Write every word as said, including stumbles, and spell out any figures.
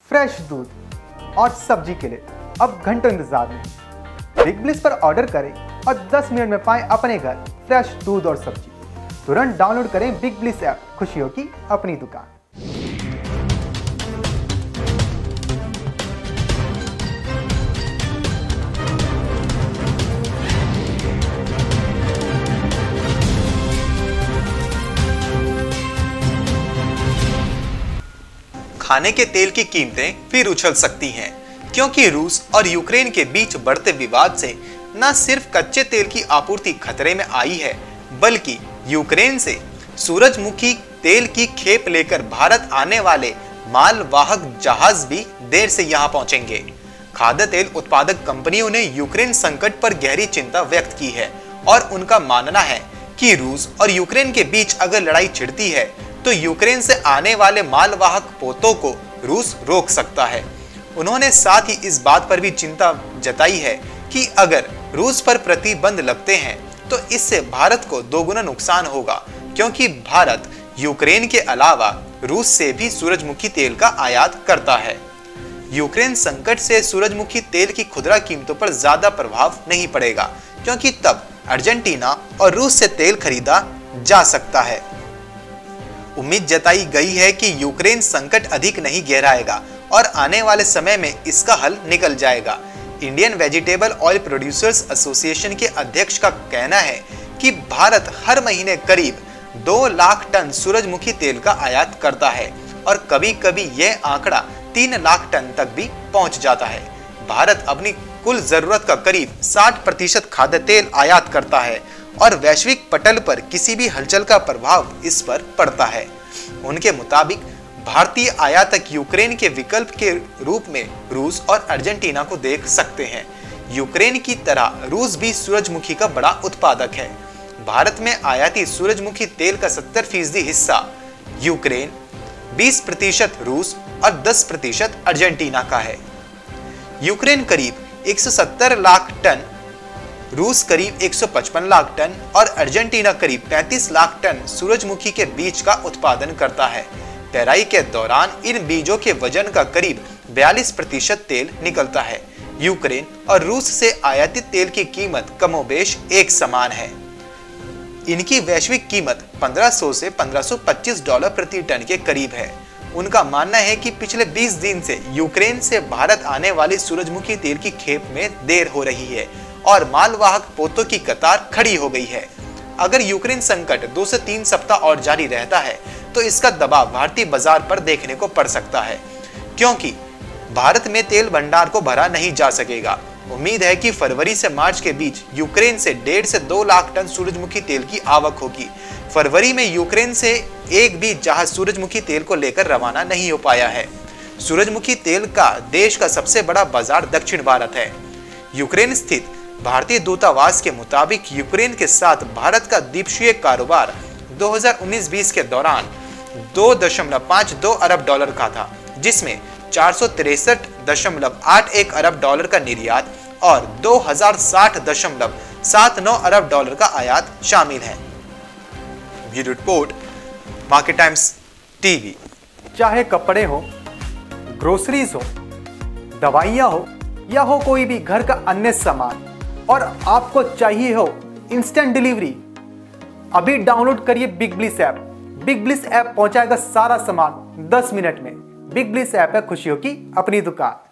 Fresh दूध और सब्जी के लिए अब घंटों इंतजार नहीं। बिग ब्लिस पर ऑर्डर करें और दस मिनट में पाएं अपने घर फ्रेश दूध और सब्जी। तुरंत डाउनलोड करें बिग ब्लिस ऐप, खुशियों की अपनी दुकान। खाने के तेल की कीमतें फिर उछल सकती हैं, क्योंकि रूस और यूक्रेन के बीच बढ़ते विवाद से न सिर्फ कच्चे तेल की आपूर्ति खतरे में आई है, बल्कि यूक्रेन से सूरजमुखी तेल की खेप लेकर भारत आने वाले मालवाहक जहाज भी देर से यहां पहुंचेंगे। खाद्य तेल उत्पादक कंपनियों ने यूक्रेन संकट पर गहरी चिंता व्यक्त की है और उनका मानना है कि रूस और यूक्रेन के बीच अगर लड़ाई छिड़ती है तो यूक्रेन से आने वाले मालवाहक पोतों को रूस रोक सकता है। उन्होंने साथ ही इस बात पर भी चिंता जताई है कि अगर रूस पर प्रतिबंध लगते हैं तो इससे भारत को दोगुना नुकसान होगा, क्योंकि भारत यूक्रेन के अलावा रूस से भी सूरजमुखी तेल का आयात करता है। यूक्रेन संकट से सूरजमुखी तेल की खुदरा कीमतों पर ज्यादा प्रभाव नहीं पड़ेगा, क्योंकि तब अर्जेंटीना और रूस से तेल खरीदा जा सकता है। उम्मीद जताई गई है कि यूक्रेन संकट अधिक नहीं गहराएगा और आने वाले समय में इसका हल निकल जाएगा। Indian vegetable oil producers association के अध्यक्ष का कहना है कि भारत हर महीने करीब दो लाख टन सूरजमुखी तेल का आयात करता है और कभी-कभी यह आंकड़ा तीन लाख टन तक भी पहुंच जाता है। भारत अपनी कुल जरूरत का करीब साठ प्रतिशत खाद्य तेल आयात करता है और वैश्विक पटल पर किसी भी हलचल का प्रभाव इस पर पड़ता है। उनके मुताबिक भारतीय आयातक यूक्रेन के विकल्प के रूप में रूस और अर्जेंटीना को देख सकते हैं। यूक्रेन की तरह रूस भी सूरजमुखी का बड़ा उत्पादक है। भारत में आयाती सूरजमुखी तेल का सत्तर फीसदी हिस्सा यूक्रेन, बीस प्रतिशत रूस और दस प्रतिशत अर्जेंटीना का है। यूक्रेन करीब एक सौ सत्तर लाख टन, रूस करीब एक सौ पचपन लाख टन और अर्जेंटीना करीब पैंतीस लाख टन सूरजमुखी के बीज का उत्पादन करता है। पेराई के दौरान इन बीजों के वजन का करीब बयालीस प्रतिशत तेल निकलता है। यूक्रेन और रूस से आयातित तेल की कीमत कमोबेश एक समान है। इनकी वैश्विक कीमत पंद्रह सौ से पंद्रह सौ पच्चीस डॉलर प्रति टन के करीब है। उनका मानना है कि पिछले बीस दिन से यूक्रेन से भारत आने वाली सूरजमुखी तेल की खेप में देर हो रही है और मालवाहक पोतों की कतार खड़ी हो गई है। अगर यूक्रेन संकट दो से तीन सप्ताह और जारी रहता है तो इसका दबाव भारतीय बाजार पर देखने को पड़ सकता है, क्योंकि भारत में तेल भंडार को भरा नहीं जा सकेगा। उम्मीद है कि फरवरी से मार्च के बीच यूक्रेन से डेढ़ से दो लाख टन सूरजमुखी तेल की आवक होगी। फरवरी में यूक्रेन से एक भी जहाज सूरजमुखी तेल को लेकर रवाना नहीं हो पाया है। सूरजमुखी तेल का देश का सबसे बड़ा बाजार दक्षिण भारत है। यूक्रेन स्थित भारतीय दूतावास के मुताबिक यूक्रेन के साथ भारत का द्वीपक्षीय कारोबार दो हज़ार उन्नीस बीस के दौरान दो दशमलव पाँच दो अरब डॉलर का था, जिसमें चार सौ तिरसठ दशमलव आठ एक अरब डॉलर का निर्यात और दो हज़ार साठ दशमलव सात नौ अरब डॉलर का आयात शामिल है। Bureau report, market times TV. चाहे कपड़े हो, ग्रोसरीज हो, दवाइयाँ हो या हो कोई भी घर का अन्य सामान और आपको चाहिए हो इंस्टेंट डिलीवरी, अभी डाउनलोड करिए Big Bliss app. Big Bliss app पहुंचाएगा सारा सामान दस मिनट में। बिग ब्लिस ऐप है खुशियों की अपनी दुकान।